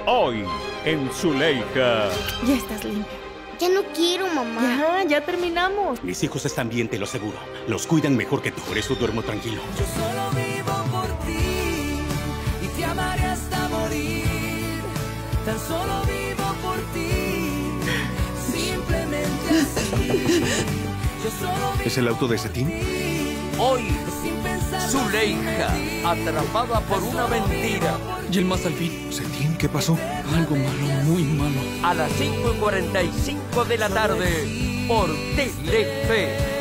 Hoy, en Zuleika. Ya estás limpia. Ya no quiero, mamá. Ya terminamos. Mis hijos están bien, te lo aseguro. Los cuidan mejor que tú, por eso duermo tranquilo. Yo solo vivo por ti y te amaré hasta morir. Tan solo vivo por ti, simplemente así. Yo solo vivo ¿Es el auto de Cetín? hoy, Zuleika, atrapada por una mentira. Y el más al fin. ¿Cetín? ¿Qué pasó? Algo malo, muy malo. A las 5:45 de la tarde por Telefe.